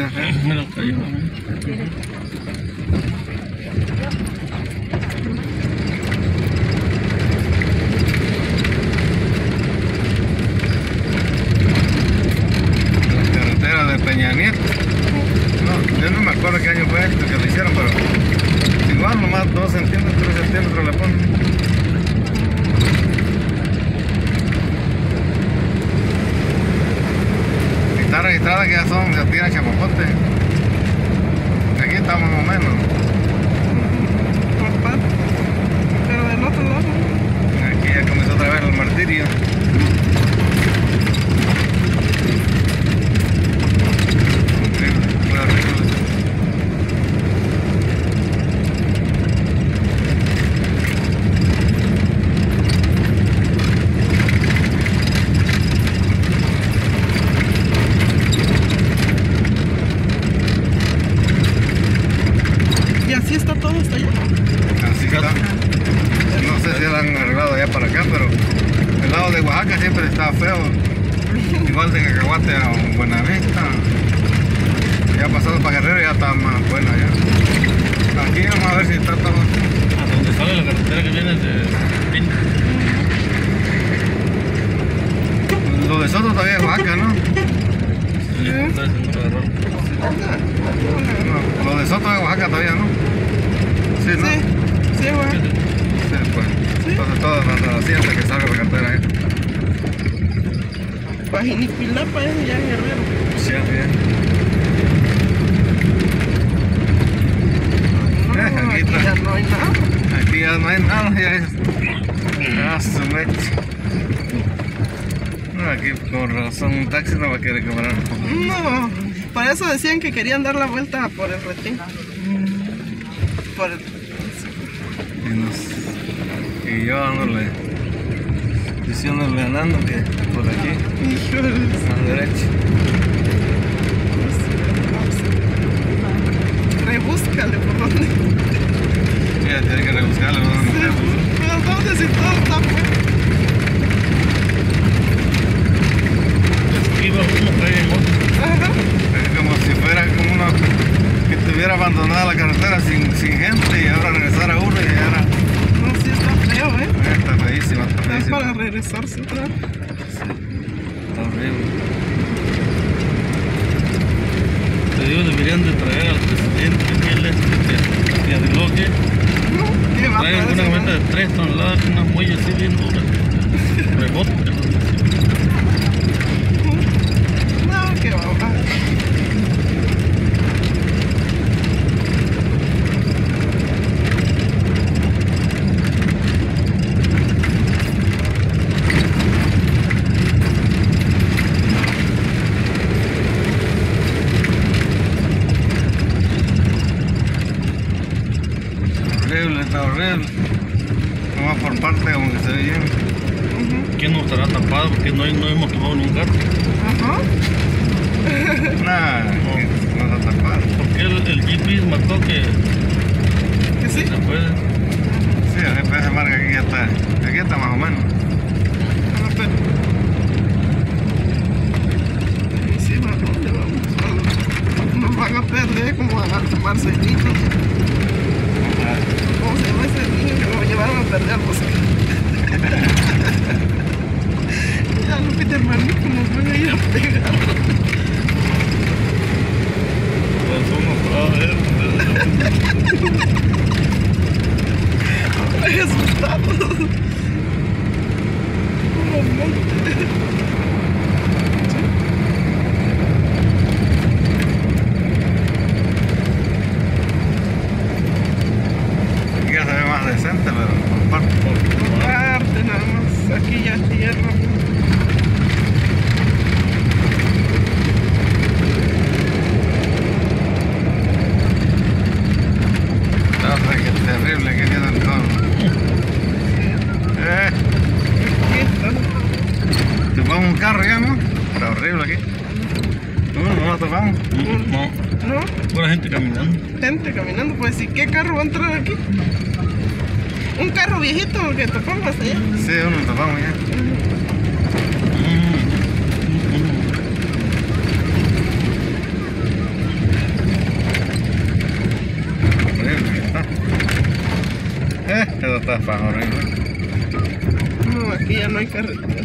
Me lo cayó. La carretera de Peña Nieto. No, yo no me acuerdo qué año fue esto que lo hicieron, pero igual nomás 2 centímetros, 3 centímetros le ponen. Está registrada que ya tienen chapopote. Aquí estamos más o menos. Por parte. Pero del otro lado. Aquí ya comenzó otra vez el martirio. Y así está todo hasta allá. Así está. No sé si lo han arreglado allá para acá, pero el lado de Oaxaca siempre está feo. Igual de Cacahuate a Buenavista. Ya pasando para Guerrero ya está más bueno ya. Aquí vamos a ver si está todo. A donde sale la carretera que viene de Pin. Lo de Soto todavía es Oaxaca, ¿no? Sí, está haciendo la error. No, lo de Soto es Oaxaca todavía, ¿no? Sí, ¿no? Sí, sí, güey. Sí, pues. Entonces todas las haciendas que salga la carretera ahí. Pajinipilapa es ya Guerrero. Sí, bien. No, Aquí aquí está. ya no hay nada. Aquí ya no hay nada, ya es. Ah, su mecha. No, aquí con razón un taxi no va a querer cobrar. No, para eso decían que querían dar la vuelta por el retín. Por el... Y yo dándole, diciéndole andando que por aquí, Híjoles. a la derecha. Rebúscale por dónde. Ya tiene que rebuscarle, ¿no? Pero dónde si todo está fuera. Iba uno, cae en otro. Ajá. Es como si fuera como uno que tuviera abandonada la carretera sin gente y ahora regresar a uno y ahora. No, sí está feo, Está feísima, está Es feísima. para regresarse otra vez. Está horrible. Te digo, deberían de traer al presidente Miguel que arregló que ¿Qué va a trae una camioneta de 3 toneladas con unas muelles así bien duras. Rebote. No, que va a bajar. Horrible, está horrible. Nomás por parte como que se ve bien. ¿Quién no estará tapado? Porque no hemos tomado ningún carro. Ajá. Nah, no está tapado. Porque el GPS marcó que Que sí. se puede. Sí, el GPS marca que aquí está más o menos. Ah, pero... Sí, ¿a dónde vamos? Nos van a perder como a tomar ceñitos. ¿Cómo se llama ese niño que lo llevaron a perder al bosque? Ya, Lupita, hermanito, nos van a ir a pegar. Ay, asustados. Como monte. Aquí ya se ve más decente, pero por parte. Parte nada más, aquí ya es tierra. Qué terrible que tienen todo. Aquí está. Te pongo un carro ya, ¿no? Está horrible aquí. No lo topamos. No, ¿No? pura gente caminando. Gente caminando, pues, ¿y qué carro va a entrar aquí? Un carro viejito que topamos hasta allá. Sí, uno lo topamos ya. Eso está fajo, ¿no? No, aquí ya no hay carretera.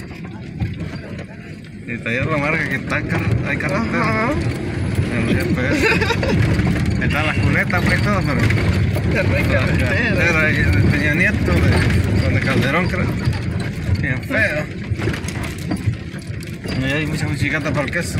Y taller la marca que está, hay carretera. Ajá. El GPS. Están las cunetas, pues todo, pero. Ya no hay carretera. Era de Peña Nieto, de Calderón, creo. Bien feo. Y hay mucha chicata para el queso.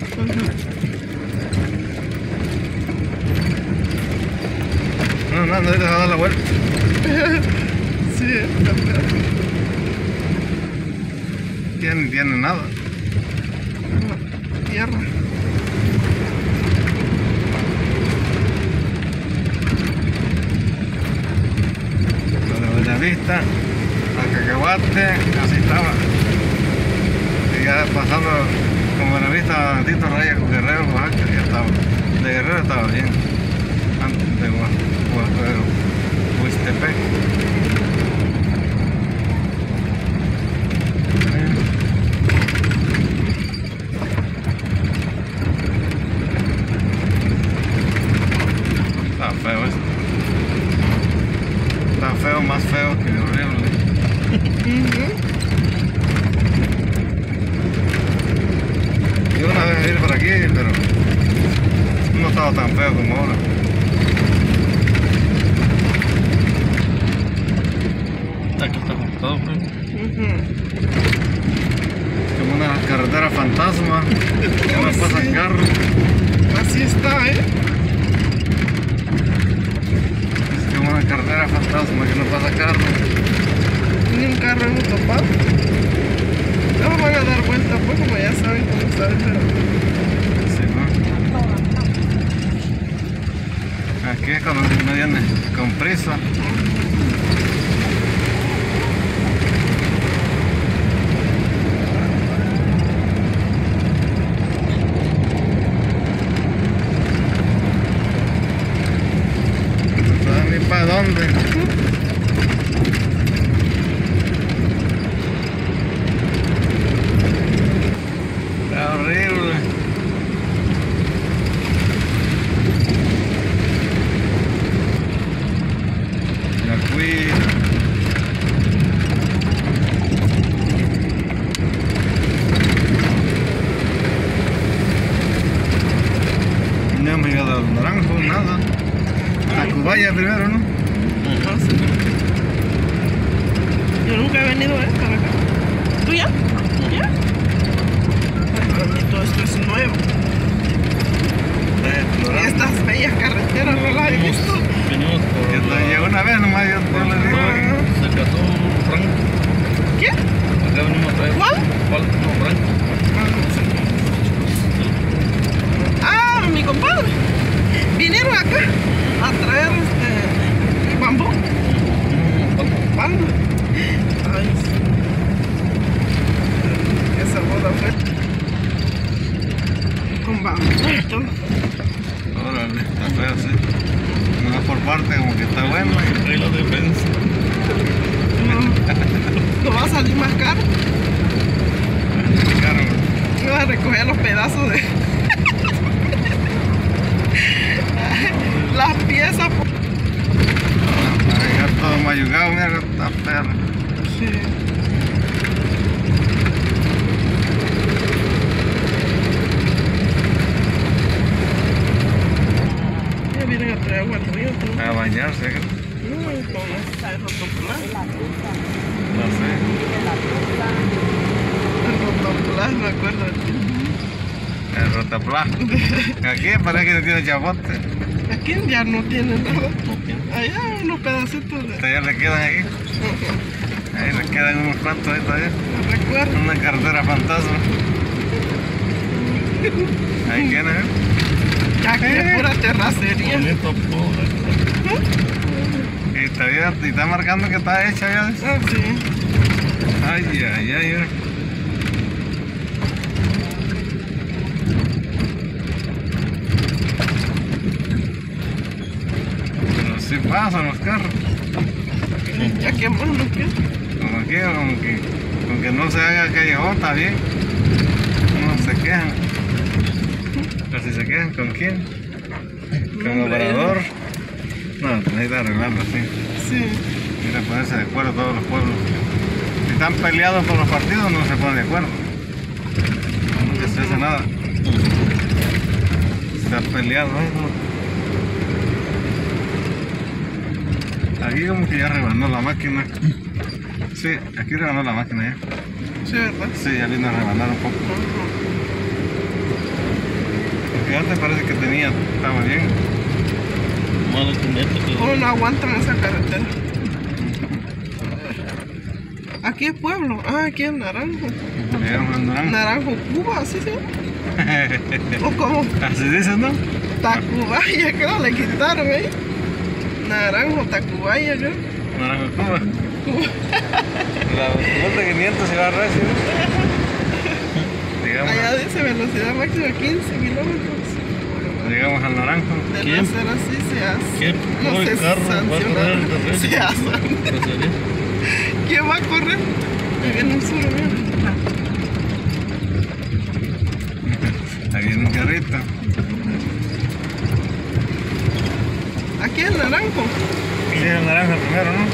No, ahorita se va a dar la vuelta. Sí, está feo. Tiene nada. Tierra. Lo de Buenavista, a Cacahuate, así estaba. Y ya pasando con Buenavista a Tito Reyes, con Guerrero, Oaxaca, ya estaba. De Guerrero estaba bien. Antes de Huistepec. Está feo esto. Está feo, más feo que horrible. Yo una vez vine por aquí, pero no estaba tan feo como ahora. Aquí está cortado, pues. Como una carretera fantasma, que no pasan carros. Así está, Es como una carretera fantasma que no pasa carro. Ni un carro hemos topado. No van a dar vuelta, pues como ya saben cómo saben, pero. Sí, ¿no? Aquí es cuando uno viene con prisa. No sabes ni para dónde. Está horrible. La cuida. No hemos llegado al Naranjo, nada. A Cubaya primero, ¿no? No sé. Yo nunca he venido para acá. ¿Tú ya? ¿Ya? Para mí todo esto es nuevo. Estas bellas carreteras no las he visto. Venimos por Llegó una vez nomás, yo le digo. se casó Franco. ¿Qué? Acá venimos a traer. ¿Cuál? ¿Cuál? No, Franco. Ah, mi compadre. Vinieron acá a traer bambú. Bambú. Ay, sí. Esa boda fue con bambú y todo. Órale, está feo, sí. No por parte como que está bueno. Trae la defensa. No va a salir más caro. Claro, Iba a recoger los pedazos de las piezas. a dejar todo mayugado, mira, está feo. Sí. Ya vienen a traer agua al río. ¿No? A bañarse, ¿qué? Con este rotoplas. No sé. El rotoplas, me acuerdo de ti. El rotoplas. Aquí parece que no tiene chapote. Aquí ya no tienen nada. Allá unos pedacitos de. Todavía le quedan aquí. Ahí le quedan unos cuantos ahí todavía. No recuerdo. Una carretera fantasma. Ahí tiene, ¿eh? Aquí es pura terracería. Bonito, pobre. Y está marcando que está hecha ya. Ah, sí. Ay, ay, ay. Pero sí pasan los carros. Ya que más no queda. Como que no se haga callejón, está bien. No se quejan. Pero si se quejan, ¿con quién? ¿Con Hombre. operador? No, necesita arreglarlo, sí. Sí. Quieren ponerse de acuerdo todos los pueblos. Si están peleados por los partidos, no se ponen de acuerdo. Nunca se hace nada. Está peleado, ¿no? Aquí como que ya rebanó la máquina. Sí, aquí rebanó la máquina ya. Sí, ¿verdad? Sí, ya vino a rebanar un poco. Porque antes parece que estaba bien. Malo cimiento, ¿Cómo no aguantan esa carretera? Aquí es pueblo. Ah, aquí es Naranjo. Llegamos al Naranjo. Naranjo, Cuba, así se llama. ¿O cómo? Así dicen, ¿no? Tacubaya, creo, le quitaron ahí. Naranjo, Tacubaya, creo. Naranjo, Cuba. La vuelta 500 se va a recio. Allá dice velocidad máxima 15 kilómetros. Llegamos al Naranjo. De ¿Quién? no ser así se hace. ¿Qué No pobre se carro va a correr el sanciona. terreno? Se hace. Grosería. ¿Quién va a correr? Ahí viene un sur, mira. Ahí viene un carrito. Aquí es Naranjo. Sí, el Naranjo primero, ¿no?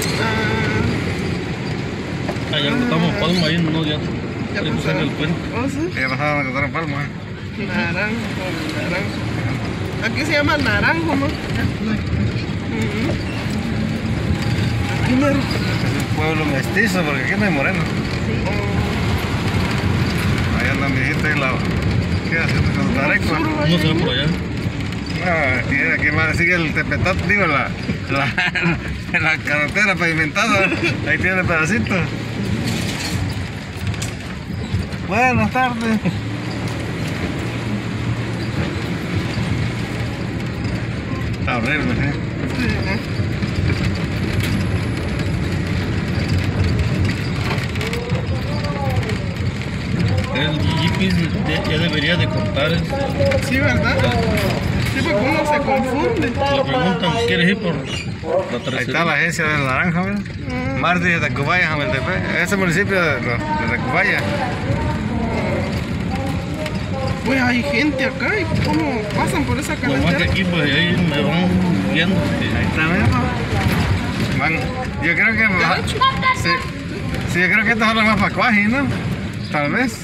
Ah, Allá cortamos Palma, ahí no, ya. ya Ahí pusieron pasaron. el puente. Oh, sí. Ya pasaron a cortar en Palma. Naranjo, Naranjo. Aquí se llama Naranjo, ¿no? Ujú. Aquí mero. Es un pueblo mestizo porque aquí no hay moreno. Allá andan viejitos y la... ¿Qué hacen con los tarecos? No se va por allá. No, aquí más sigue el tepetat, digo, la carretera pavimentada. Ahí tiene el pedacito. Buenas tardes. Está horrible, ¿eh? Sí. El GPS ya debería de contar. Sí, ¿verdad? Sí, porque uno se confunde. Le preguntan, ¿quieres ir por la Ahí tercera? está la agencia del Naranjo, mira. Martí de Tacubaya, Jameltepec. Ese municipio de Tacubaya. Pues hay gente acá y cómo pasan por esa Lo más que carretera. aquí, pues ahí me van viendo. Ahí está, mira. Yo creo que... Sí, sí, yo creo que estas son las más pacuaji, ¿no? Tal vez.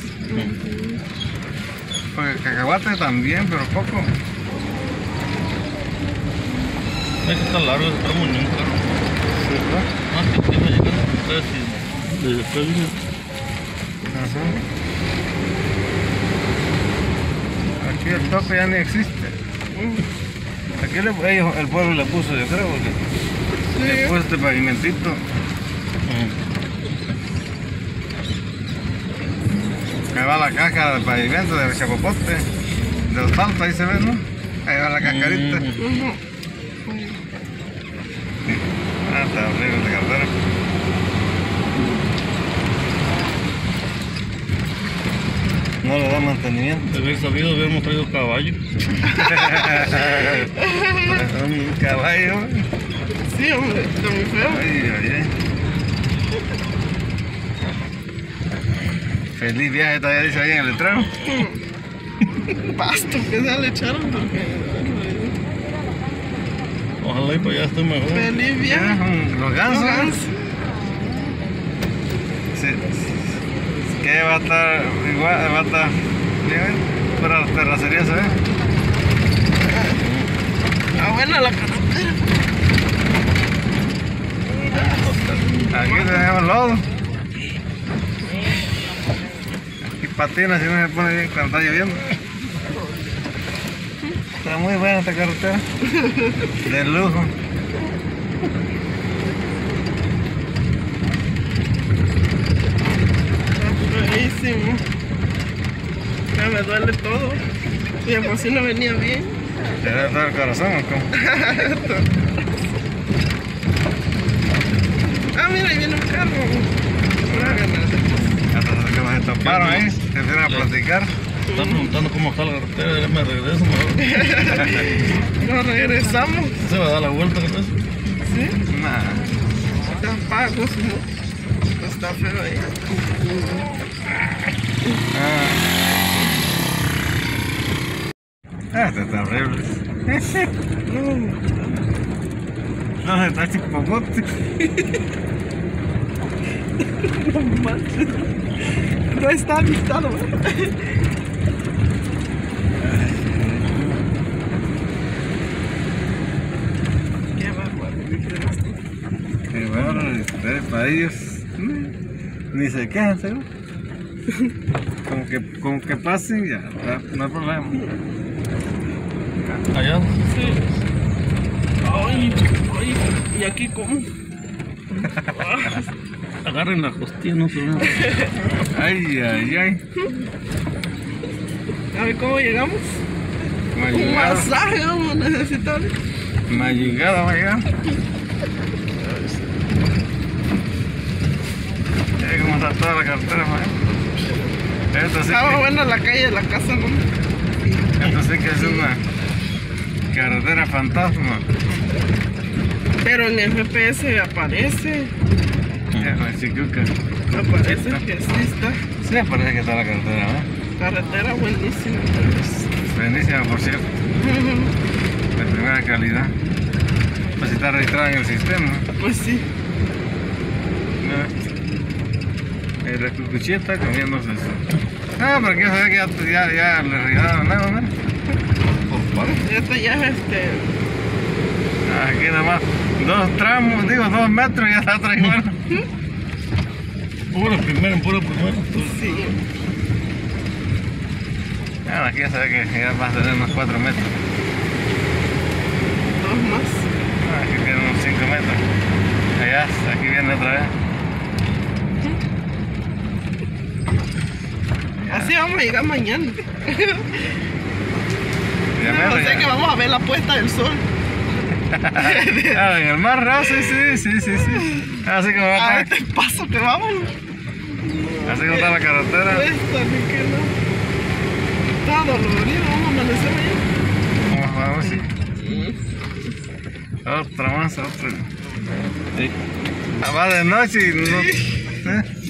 Porque cacahuate también, pero poco. Es que está largo ese tramo ni un carro. Sí, ¿verdad? Más que iba llegando con ustedes y después vine. Ajá. Aquí el tope ya ni existe. Aquí el pueblo le puso, yo creo, porque le Sí. puso este pavimentito. Ahí va la cáscara del pavimento, del chapopote, del asfalto, ahí se ve, ¿no? Ahí va la cascarita. Ujú. Ah, está horrible la carretera. No le da mantenimiento. De haber sabido, hubiéramos traído caballo. Un caballo. Sí, hombre, está muy feo. Ay, ay, ay. Feliz viaje todavía dice ahí en el letrero. Pasto que ya le echaron porque... Ojalá y para allá esté mejor. Feliz viaje. Los gansos. Los gansos. Sí. Que va a estar igual, va a estar bien, pero la terracería se ve. Ah, buena la carretera. Aquí tenemos lodo. Aquí patina si no se pone bien cuando está lloviendo. Está muy buena esta carretera. De lujo. Buenísimo. Ya me duele todo. Y de por si no venía bien. ¿Te debe dar el corazón o cómo? Ah, mira, ahí viene un carro. Hasta que se toparon ahí, se empezaron a platicar. Están preguntando cómo está la carretera, ya me regreso mejor. Nos regresamos. Se va a dar la vuelta, ¿no? Sí, Nah. está pago, si no. Está feo ahí. Ah, está horrible. No, está así popote. No manches. No está avistado, ¿eh? Qué bárbaro. Qué bueno, para ellos ni se quejan, seguro. Con que pasen ya, no hay problema. Allá. Sí. Ay, ay, ¿y aquí cómo? Agarren la costilla, no se Ay, ay, ay. A ver cómo llegamos. No ha Un llegado. masaje vamos a necesitar. No ha llegado, va a llegar. Cómo está toda la carretera, man. Esto sí Estaba buena la calle de la casa, ¿no? esto sí que es una carretera fantasma. Pero en el GPS aparece. La chicuca. Aparece que sí está. Sí, parece que está la carretera, ¿no? Carretera buenísima. Buenísima, por cierto. De primera calidad. Pues si está registrada en el sistema. Pues sí. El recucuchí está comiéndose eso. Ah, pero quiero saber que ya le regalaron nada, ¿no? Este ya es Aquí nada más 2 tramos, digo 2 metros y ya está otra igual. Puro primero. Sí. Ah, aquí ya se ve que ya va a tener unos 4 metros. 2 más. Ah, aquí tiene unos 5 metros. Allá, aquí viene otra vez. Así vamos a llegar mañana. Ya No mero, sé ya. que vamos a ver la puesta del sol. Ah, en el mar, ¿no? Sí. Así como va A a este paso que vamos. así como está la carretera. Esta ni que no. Está dolorido, vamos a amanecer mañana. Vamos a ver si. Otra más, otra. Sí. Va de noche y no.